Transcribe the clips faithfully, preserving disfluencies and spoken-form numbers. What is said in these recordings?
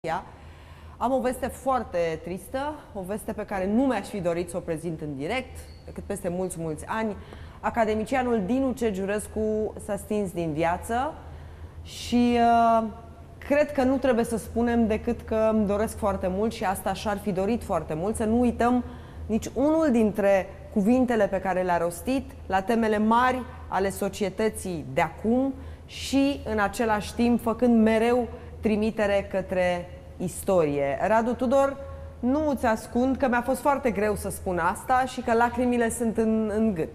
Am o veste foarte tristă, o veste pe care nu mi-aș fi dorit să o prezint în direct, decât peste mulți, mulți ani. Academicianul Dinu Cegiurescu s-a stins din viață și uh, cred că nu trebuie să spunem decât că îmi doresc foarte mult și asta și-ar fi dorit foarte mult, să nu uităm nici unul dintre cuvintele pe care le-a rostit la temele mari ale societății de acum și în același timp făcând mereu trimitere către istorie. Radu Tudor, nu îți ascund că mi-a fost foarte greu să spun asta și că lacrimile sunt în, în gât.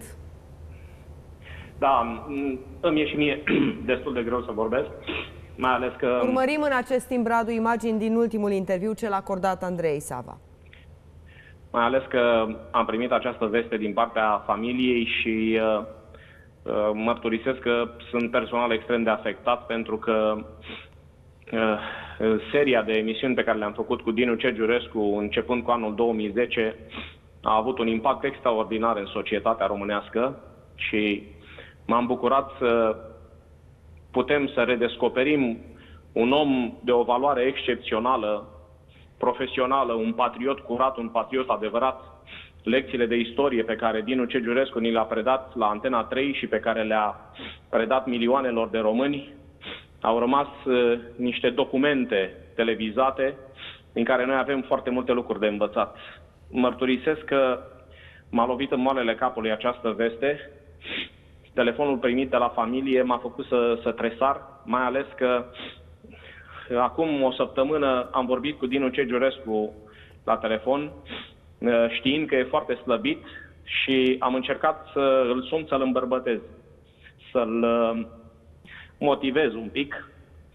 Da, îmi e și mie destul de greu să vorbesc, mai ales că... Urmărim în acest timp, Radu, imagini din ultimul interviu cel acordat Andrei Sava. Mai ales că am primit această veste din partea familiei și uh, uh, mărturisesc că sunt personal extrem de afectat pentru că uh, seria de emisiuni pe care le-am făcut cu Dinu Cegiurescu începând cu anul două mii zece a avut un impact extraordinar în societatea românească și m-am bucurat să putem să redescoperim un om de o valoare excepțională, profesională, un patriot curat, un patriot adevărat. Lecțiile de istorie pe care Dinu Cegiurescu ni le-a predat la Antena trei și pe care le-a predat milioanelor de români au rămas uh, niște documente televizate din care noi avem foarte multe lucruri de învățat. Mărturisesc că m-a lovit în moalele capului această veste. Telefonul primit de la familie m-a făcut să, să tresar, mai ales că acum o săptămână am vorbit cu Dinu Cegiurescu la telefon, știind că e foarte slăbit și am încercat să îl sun, să-l îmbărbătez, să-l motivez un pic.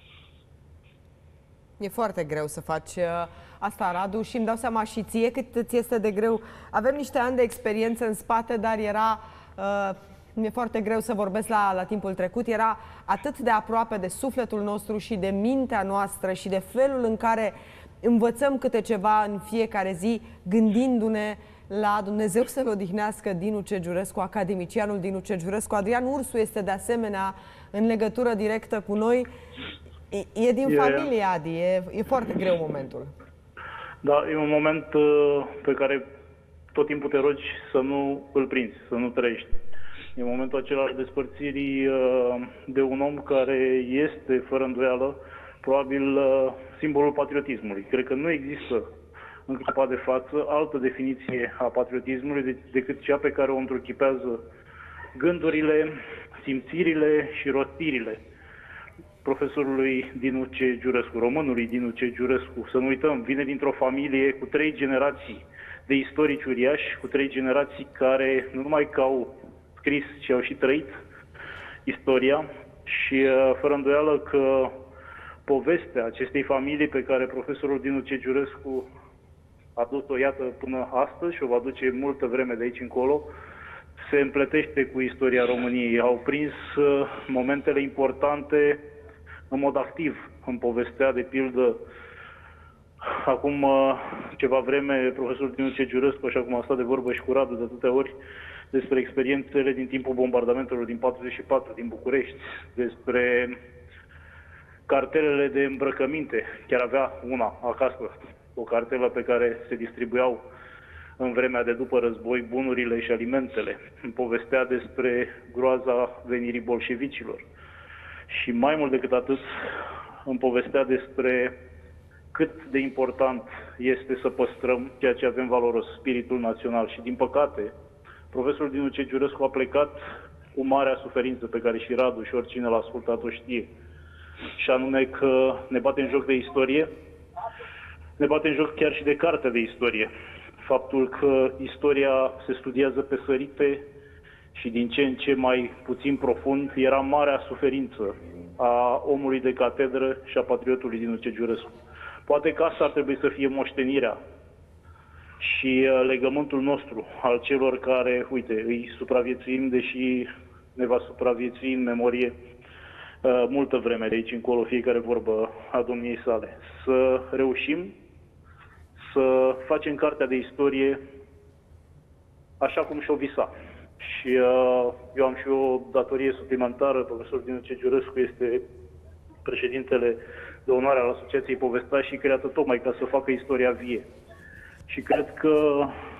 E foarte greu să faci asta, Radu, și îmi dau seama și ție cât îți este de greu. Avem niște ani de experiență în spate, dar era... Uh, mi-e foarte greu să vorbesc la, la timpul trecut. Era atât de aproape de sufletul nostru și de mintea noastră și de felul în care învățăm câte ceva în fiecare zi, gândindu-ne la Dumnezeu să-l odihnească Dinu Cegiurescu, academicianul Dinu Cegiurescu. Adrian Ursu este de asemenea în legătură directă cu noi. E, e din e... familie, Adi, e, e foarte greu momentul. Da, e un moment uh, pe care tot timpul te rogi să nu îl prinzi, să nu trăiești. E momentul acela al despărțirii uh, de un om care este, fără îndoială, probabil uh, simbolul patriotismului. Cred că nu există în clipa de față altă definiție a patriotismului de, decât cea pe care o întruchipează gândurile, simțirile și rostirile profesorului Dinu Cegiurescu, românului Dinu Cegiurescu. Să nu uităm, vine dintr-o familie cu trei generații de istorici uriași, cu trei generații care nu numai că au scris și au și trăit istoria și fără îndoială că povestea acestei familii pe care profesorul Dinu Cegiurescu a dus-o, iată, până astăzi și o va duce multă vreme de aici încolo, se împletește cu istoria României. Au prins momentele importante în mod activ în povestea, de pildă, acum ceva vreme, profesorul Dinu Cegiurescu, așa cum a stat de vorbă și cu Radu de atâtea ori, despre experiențele din timpul bombardamentelor din patruzeci și patru din București, despre cartelele de îmbrăcăminte. Chiar avea una acasă, o cartelă pe care se distribuiau în vremea de după război bunurile și alimentele. Povestea despre groaza venirii bolșevicilor. Și mai mult decât atât, îmi povestea despre cât de important este să păstrăm ceea ce avem valoros, spiritul național. Și din păcate, profesorul Dinu Cegiurescu a plecat cu marea suferință pe care și Radu și oricine l-a ascultat o știe. Și anume că ne bate în joc de istorie, ne bate în joc chiar și de cartea de istorie. Faptul că istoria se studiază pe sărite și din ce în ce mai puțin profund era marea suferință a omului de catedră și a patriotului Dinu Cegiurescu. Poate că asta ar trebui să fie moștenirea și legământul nostru al celor care, uite, îi supraviețuim, deși ne va supraviețui în memorie uh, multă vreme de aici încolo, fiecare vorbă a domniei sale. Să reușim să facem cartea de istorie așa cum și-o visa. Și uh, eu am și o datorie suplimentară. Profesorul Dinu Cegiurescu este președintele de onoare al Asociației Povestea și creată tocmai ca să facă istoria vie. Și cred că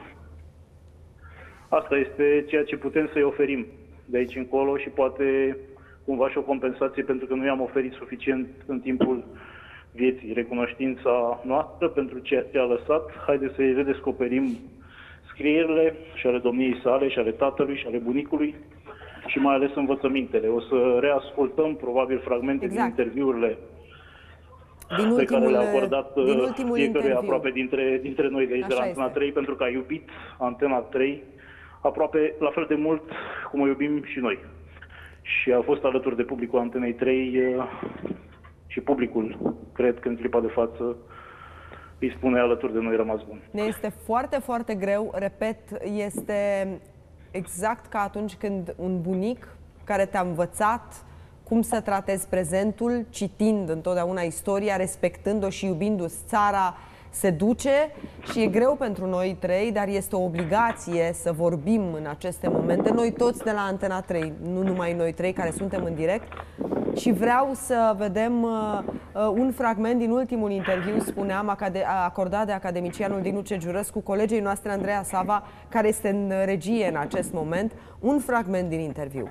asta este ceea ce putem să-i oferim de aici încolo și poate cumva și o compensație pentru că nu i-am oferit suficient în timpul vieții. Recunoștința noastră pentru ceea ce a lăsat, haideți să-i redescoperim scrierile și ale domniei sale, și ale tatălui, și ale bunicului și mai ales învățămintele. O să reascultăm probabil fragmente exact. din interviurile din pe ultimul, care le-a acordat din ultimul fiecare interviu. aproape dintre, dintre noi de aici, Așa de la Antena este. trei, pentru că a iubit Antena trei aproape la fel de mult cum o iubim și noi. Și a fost alături de publicul Antenei trei și publicul, cred că în clipa de față, îi spune alături de noi rămas bun. Ne este foarte, foarte greu, repet, este exact ca atunci când un bunic care te-a învățat cum să tratezi prezentul, citind întotdeauna istoria, respectând-o și iubindu-ți țara, se duce și e greu pentru noi trei, dar este o obligație să vorbim în aceste momente, noi toți de la Antena trei, nu numai noi trei care suntem în direct. Și vreau să vedem uh, un fragment din ultimul interviu, spuneam, acordat de academicianul Dinu Cegiurescu, colegei noastre Andreea Sava, care este în regie în acest moment. Un fragment din interviu.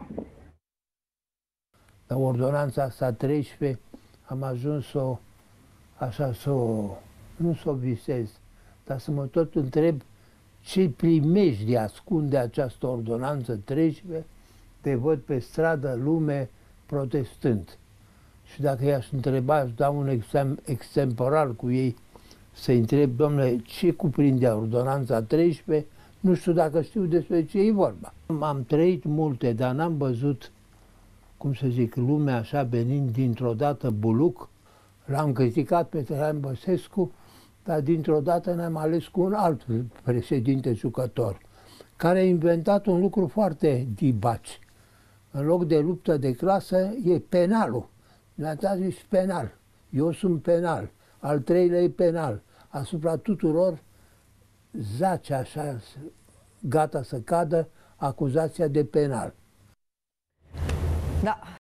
La ordonanța asta treisprezece am ajuns să o, așa, să o, nu să o visez, dar să mă tot întreb ce primești ascunde această ordonanță treisprezece, te văd pe stradă, lume, protestând. Și dacă i-aș întreba, aș da un exem extemporal cu ei, să-i întreb, domnule, ce cuprinde ordonanța treisprezece, nu știu dacă știu despre ce e vorba. Am trăit multe, dar n-am văzut, cum să zic, lumea așa venind dintr-o dată buluc. L-am criticat pe Traian Băsescu, dar dintr-o dată ne-am ales cu un alt președinte jucător, care a inventat un lucru foarte dibaci. În loc de luptă de clasă, e penalul. Ne-a zis penal. Eu sunt penal. Al treilea e penal. Asupra tuturor zace așa, gata să cadă, acuzația de penal. Da,